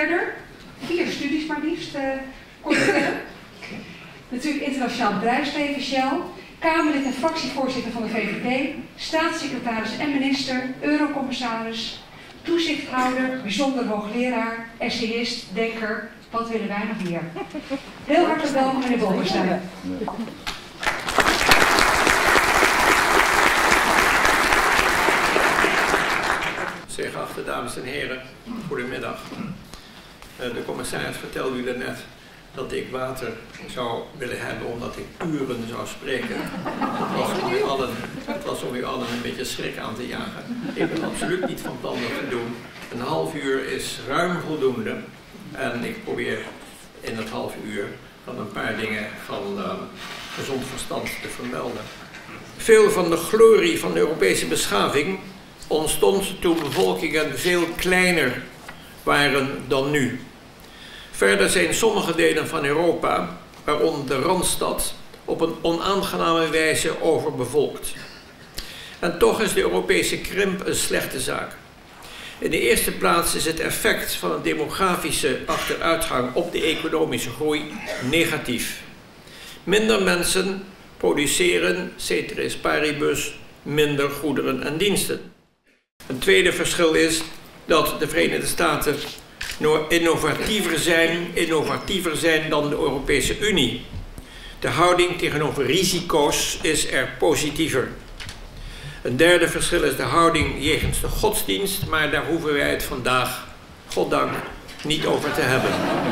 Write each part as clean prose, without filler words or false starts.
verder. 4 studies maar liefst, kort vertellen. Natuurlijk internationaal bedrijfsleven, Shell. Kamerlid en fractievoorzitter van de VVD. Staatssecretaris en minister. Eurocommissaris. Toezichthouder, bijzonder hoogleraar. Essayist, denker. Wat willen wij nog meer? Heel hartelijk welkom meneer Bolkestein. Zeer geachte dames en heren, goedemiddag. De commissaris vertelde u daarnet dat ik water zou willen hebben omdat ik uren zou spreken. Het was om u allen een beetje schrik aan te jagen. Ik ben absoluut niet van plan dat te doen. Een half uur is ruim voldoende en ik probeer in het half uur dan een paar dingen van gezond verstand te vermelden. Veel van de glorie van de Europese beschaving ontstond toen bevolkingen veel kleiner waren dan nu. Verder zijn sommige delen van Europa, waaronder de Randstad, op een onaangename wijze overbevolkt. En toch is de Europese krimp een slechte zaak. In de eerste plaats is het effect van een demografische achteruitgang op de economische groei negatief. Minder mensen produceren, ceteris paribus, minder goederen en diensten. Een tweede verschil is dat de Verenigde Staten innovatiever zijn dan de Europese Unie. De houding tegenover risico's is er positiever. Een derde verschil is de houding jegens de godsdienst, maar daar hoeven wij het vandaag, goddank, niet over te hebben.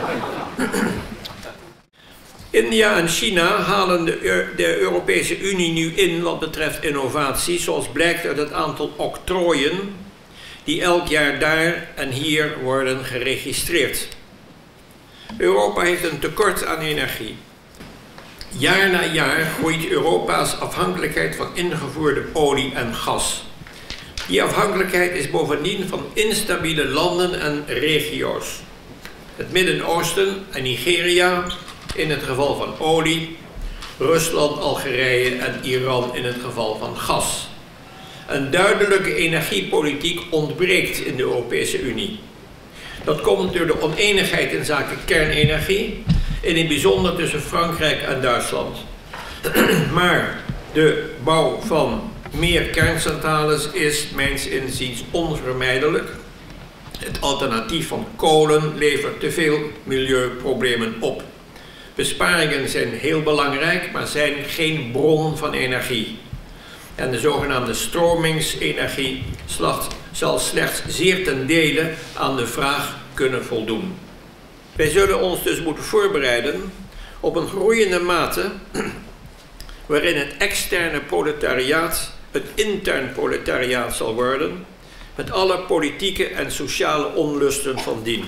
India en China halen de Europese Unie nu in wat betreft innovatie, zoals blijkt uit het aantal octrooien die elk jaar daar en hier worden geregistreerd. Europa heeft een tekort aan energie. Jaar na jaar groeit Europa's afhankelijkheid van ingevoerde olie en gas. Die afhankelijkheid is bovendien van instabiele landen en regio's. Het Midden-Oosten en Nigeria in het geval van olie, Rusland, Algerije en Iran in het geval van gas. Een duidelijke energiepolitiek ontbreekt in de Europese Unie. Dat komt door de oneenigheid in zaken kernenergie, in het bijzonder tussen Frankrijk en Duitsland. Maar de bouw van meer kerncentrales is mijns inziens onvermijdelijk. Het alternatief van kolen levert te veel milieuproblemen op. Besparingen zijn heel belangrijk, maar zijn geen bron van energie. En de zogenaamde stromingsenergie zal slechts zeer ten dele aan de vraag kunnen voldoen. Wij zullen ons dus moeten voorbereiden op een groeiende mate waarin het externe proletariaat het intern proletariaat zal worden, met alle politieke en sociale onlusten van dien.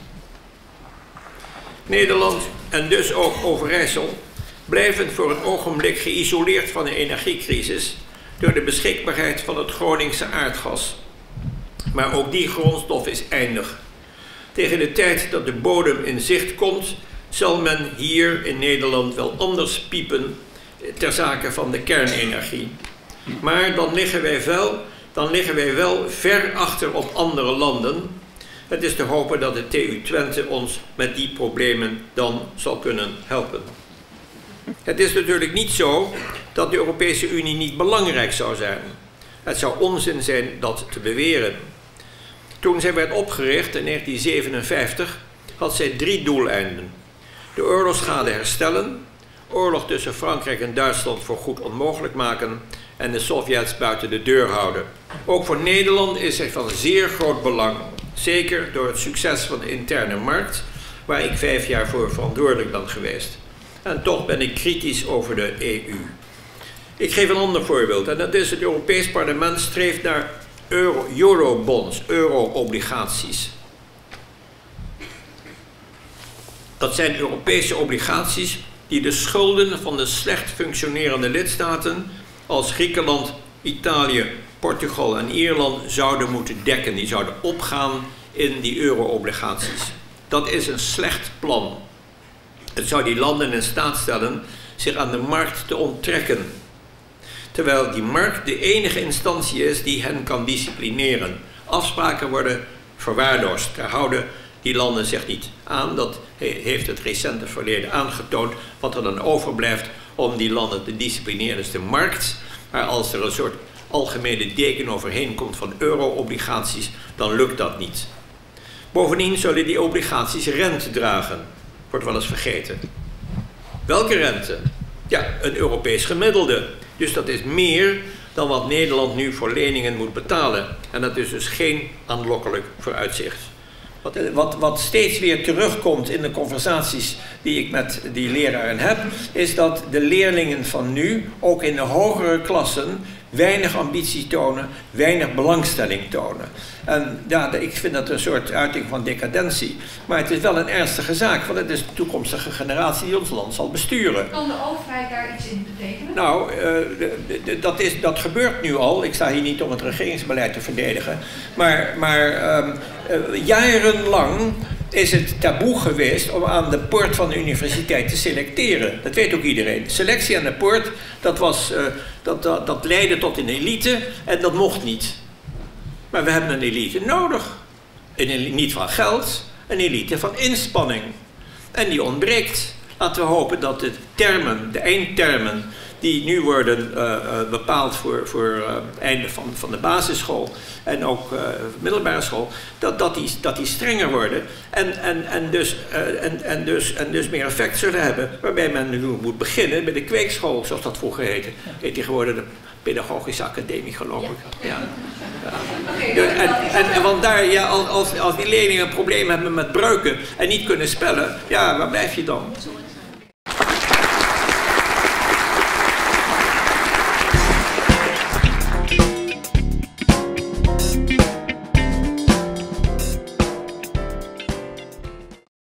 Nederland en dus ook Overijssel blijven voor het ogenblik geïsoleerd van de energiecrisis door de beschikbaarheid van het Groningse aardgas. Maar ook die grondstof is eindig. Tegen de tijd dat de bodem in zicht komt, zal men hier in Nederland wel anders piepen ter zake van de kernenergie. Maar dan liggen wij wel ver achter op andere landen. Het is te hopen dat de TU Twente ons met die problemen dan zal kunnen helpen. Het is natuurlijk niet zo dat de Europese Unie niet belangrijk zou zijn. Het zou onzin zijn dat te beweren. Toen zij werd opgericht in 1957 had zij 3 doeleinden. De oorlogsschade herstellen, oorlog tussen Frankrijk en Duitsland voorgoed onmogelijk maken en de Sovjets buiten de deur houden. Ook voor Nederland is zij van zeer groot belang, zeker door het succes van de interne markt, waar ik 5 jaar voor verantwoordelijk ben geweest. En toch ben ik kritisch over de EU. Ik geef een ander voorbeeld en dat is het Europees Parlement streeft naar eurobonds, euro-obligaties. Dat zijn Europese obligaties die de schulden van de slecht functionerende lidstaten als Griekenland, Italië, Portugal en Ierland zouden moeten dekken. Die zouden opgaan in die euro-obligaties. Dat is een slecht plan. Het zou die landen in staat stellen zich aan de markt te onttrekken. Terwijl die markt de enige instantie is die hen kan disciplineren. Afspraken worden verwaarloosd. Daar houden Die landen zich niet aan. Dat heeft het recente verleden aangetoond. Wat er dan overblijft om die landen te disciplineren is de markt. Maar als er een soort algemene deken overheen komt van euro-obligaties, dan lukt dat niet. Bovendien zullen die obligaties rente dragen. Wordt wel eens vergeten. Welke rente? Ja, een Europees gemiddelde. Dus dat is meer dan wat Nederland nu voor leningen moet betalen. En dat is dus geen aanlokkelijk vooruitzicht. Wat steeds weer terugkomt in de conversaties die ik met die leraren heb, is dat de leerlingen van nu, ook in de hogere klassen, weinig ambitie tonen, weinig belangstelling tonen. En ja, ik vind dat een soort uiting van decadentie. Maar het is wel een ernstige zaak, want het is de toekomstige generatie die ons land zal besturen. Kan de overheid daar iets in betekenen? Nou, dat gebeurt nu al. Ik sta hier niet om het regeringsbeleid te verdedigen. Maar jarenlang is het taboe geweest om aan de poort van de universiteit te selecteren. Dat weet ook iedereen. Selectie aan de poort, dat leidde tot een elite en dat mocht niet. Maar we hebben een elite nodig. Een elite niet van geld, een elite van inspanning. En die ontbreekt. Laten we hopen dat de termen, de eindtermen, die nu worden bepaald voor het einde van de basisschool en ook middelbare school, dat die strenger worden en dus meer effect zullen hebben. Waarbij men nu moet beginnen bij de kweekschool, zoals dat vroeger heette. Heet die geworden de Pedagogische Academie, geloof ik. Ja. Ja. Want daar, ja, als die leerlingen een probleem hebben met breuken en niet kunnen spellen, ja, waar blijf je dan?